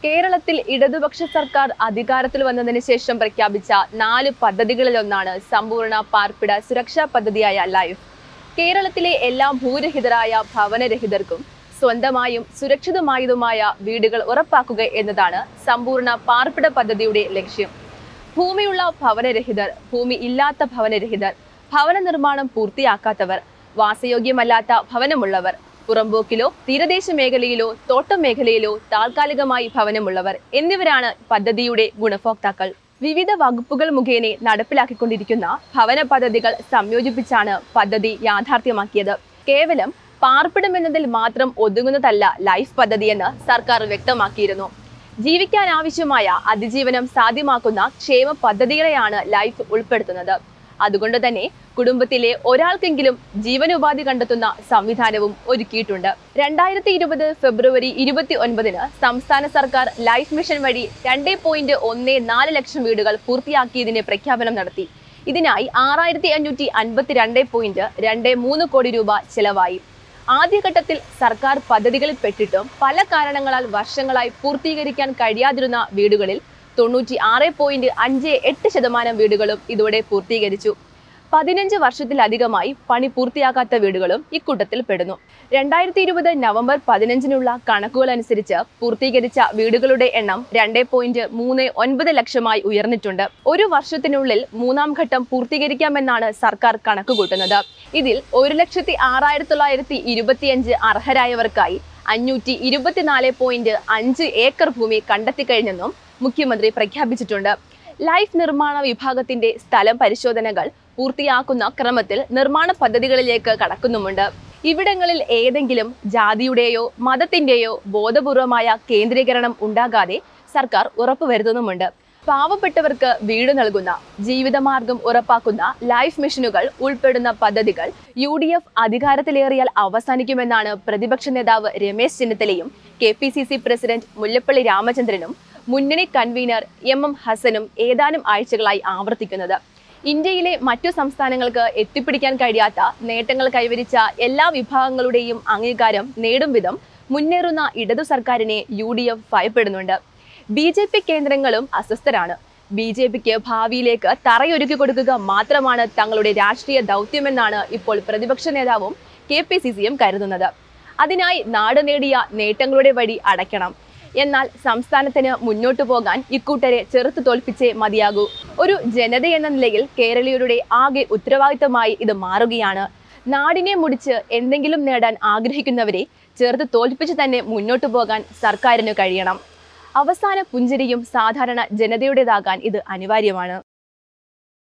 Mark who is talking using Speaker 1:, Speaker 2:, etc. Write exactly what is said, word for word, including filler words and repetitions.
Speaker 1: കേരളത്തിൽ ഇടതുപക്ഷ സർക്കാർ അധികാരത്തിൽ വന്നതിന് ശേഷം പ്രഖ്യാപിച്ച നാല് പദ്ധതികളിലൊന്നാണ് സമ്പൂർണ്ണ പാർപ്പിട സുരക്ഷാ പദ്ധതിയായ ലൈഫ്. കേരളത്തിലെ എല്ലാ ഭൂരഹിതരായ ഭവനരഹിതർക്കും സ്വന്തമായും സുരക്ഷിതമായതുമായ വീടുകൾ ഉറപ്പാക്കുക എന്നതാണ് സമ്പൂർണ്ണ പാർപ്പിട പദ്ധതിയുടെ ലക്ഷ്യം. ഭൂമിയുള്ള ഭവനരഹിതർ, ഭൂമി ഇല്ലാത്ത ഭവനരഹിതർ, ഭവന നിർമ്മാണം പൂർത്തിയാക്കാത്തവർ, വാസയോഗ്യമല്ലാത്ത ഭവനമുള്ളവർ, പുറമ്പോക്കിലോ തീരദേശ മേഖലയിലോ തോട്ടം മേഖലയിലോ താൽക്കാലികമായി ഭവനമുള്ളവർ എന്നിവരാണ് പദ്ധതിയുടെ ഗുണഭോക്താക്കൾ. വിവിധ വകുപ്പുകൾ മുഖേന നടപ്പിലാക്കിക്കൊണ്ടിരിക്കുന്ന ഭവന പദ്ധതികൾ സംയോജിപ്പിച്ചാണ് പദ്ധതി യാഥാർത്ഥ്യമാക്കിയത്. കേവലം പാർപ്പിടം എന്നതിൽ മാത്രം ഒതുങ്ങുന്നതല്ല ലൈഫ് പദ്ധതിയെന്ന് സർക്കാർ വ്യക്തമാക്കിയിരുന്നു. ജീവിക്കാൻ ആവശ്യമായ അതിജീവനം സാധ്യമാക്കുന്ന ക്ഷേമ പദ്ധതികളെയാണ് ലൈഫ് ഉൾപ്പെടുത്തുന്നത്. അതുകൊണ്ട് തന്നെ കുടുംബത്തിലെ ഒരാൾക്കെങ്കിലും ജീവനോപാധി കണ്ടെത്തുന്ന സംവിധാനവും ഒരുക്കിയിട്ടുണ്ട്. രണ്ടായിരത്തി ഇരുപത് ഫെബ്രുവരി ഇരുപത്തി ഒൻപതിന് സംസ്ഥാന സർക്കാർ ലൈഫ് മിഷൻ വഴി രണ്ടേ പോയിന്റ് ഒന്ന് നാല് ലക്ഷം വീടുകൾ പൂർത്തിയാക്കിയതിന് പ്രഖ്യാപനം നടത്തി. ഇതിനായി ആറായിരത്തി അഞ്ഞൂറ്റി അൻപത്തി രണ്ട് പോയിന്റ് രണ്ട് മൂന്ന് കോടി രൂപ ചെലവായി. ആദ്യഘട്ടത്തിൽ സർക്കാർ പദ്ധതികളിൽ പെട്ടിട്ടും പല കാരണങ്ങളാൽ വർഷങ്ങളായി പൂർത്തീകരിക്കാൻ കഴിയാതിരുന്ന വീടുകളിൽ തൊണ്ണൂറ്റി ആറ് പോയിന്റ് അഞ്ച് എട്ട് ശതമാനം വീടുകളും ഇതോടെ പൂർത്തീകരിച്ചു. പതിനഞ്ച് വർഷത്തിലധികമായി പണി പൂർത്തിയാക്കാത്ത വീടുകളും ഇക്കൂട്ടത്തിൽ പെടുന്നു. രണ്ടായിരത്തി ഇരുപത് നവംബർ പതിനഞ്ചിനുള്ള കണക്കുകൾ അനുസരിച്ച് പൂർത്തീകരിച്ച വീടുകളുടെ എണ്ണം രണ്ടേ പോയിന്റ് മൂന്ന് ഒൻപത് ലക്ഷമായി ഉയർന്നിട്ടുണ്ട്. ഒരു വർഷത്തിനുള്ളിൽ മൂന്നാം ഘട്ടം പൂർത്തീകരിക്കാമെന്നാണ് സർക്കാർ കണക്കുകൂട്ടുന്നത്. ഇതിൽ ഒരു ലക്ഷത്തി ആറായിരത്തി തൊള്ളായിരത്തി ഇരുപത്തിയഞ്ച് അർഹരായവർക്കായി അഞ്ഞൂറ്റി ഇരുപത്തിനാല് പോയിന്റ് അഞ്ച് ഏക്കർ ഭൂമി കണ്ടെത്തിക്കഴിഞ്ഞെന്നും മുഖ്യമന്ത്രി പ്രഖ്യാപിച്ചിട്ടുണ്ട്. ലൈഫ് നിർമ്മാണ വിഭാഗത്തിന്റെ സ്ഥലം പരിശോധനകൾ പൂർത്തിയാക്കുന്ന ക്രമത്തിൽ നിർമ്മാണ പദ്ധതികളിലേക്ക് കടക്കുന്നുമുണ്ട്. ഇവിടങ്ങളിൽ ഏതെങ്കിലും ജാതിയുടെയോ മതത്തിന്റെയോ ബോധപൂർവമായ കേന്ദ്രീകരണം ഉണ്ടാകാതെ സർക്കാർ ഉറപ്പുവരുത്തുന്നുമുണ്ട്. പാവപ്പെട്ടവർക്ക് വീട് നൽകുന്ന, ജീവിതമാർഗം ഉറപ്പാക്കുന്ന ലൈഫ് മിഷനുകൾ ഉൾപ്പെടുന്ന പദ്ധതികൾ യു ഡി എഫ് അധികാരത്തിലേറിയാൽ അവസാനിക്കുമെന്നാണ് പ്രതിപക്ഷ നേതാവ് രമേശ് ചെന്നിത്തലയും K P C C president Mullappally രാമചന്ദ്രനും മുന്നണി കൺവീനർ എം എം ഹസനും ഏതാനും ആഴ്ചകളായി ആവർത്തിക്കുന്നത്. ഇന്ത്യയിലെ മറ്റു സംസ്ഥാനങ്ങൾക്ക് എത്തിപ്പിടിക്കാൻ കഴിയാത്ത നേട്ടങ്ങൾ കൈവരിച്ച എല്ലാ വിഭാഗങ്ങളുടെയും അംഗീകാരം നേടും വിധം മുന്നേറുന്ന ഇടതു സർക്കാരിനെ യു ഡി എഫ് ഭയപ്പെടുന്നുണ്ട്. ബി ജെ പി കേന്ദ്രങ്ങളും അസ്വസ്ഥരാണ്. ബി ജെ പിക്ക് ഭാവിയിലേക്ക് തറയൊരുക്കി കൊടുക്കുക മാത്രമാണ് തങ്ങളുടെ രാഷ്ട്രീയ ദൗത്യമെന്നാണ് ഇപ്പോൾ പ്രതിപക്ഷ നേതാവും കെ പി സി സിയും കരുതുന്നത്. അതിനായി നാട് നേടിയ നേട്ടങ്ങളുടെ വഴി അടയ്ക്കണം. എന്നാൽ സംസ്ഥാനത്തിന് മുന്നോട്ടു പോകാൻ ഇക്കൂട്ടരെ ചെറുത്തു തോൽപ്പിച്ചേ മതിയാകൂ. ഒരു ജനത എന്ന നിലയിൽ കേരളീയരുടെ ആകെ ഉത്തരവാദിത്തമായി ഇത് മാറുകയാണ്. നാടിനെ മുടിച്ച് എന്തെങ്കിലും നേടാൻ ആഗ്രഹിക്കുന്നവരെ ചെറുത്ത് തോൽപ്പിച്ച് തന്നെ മുന്നോട്ടു പോകാൻ സർക്കാരിന് കഴിയണം. അവസാന പുഞ്ചിരിയും സാധാരണ ജനതയുടേതാകാൻ ഇത് അനിവാര്യമാണ്.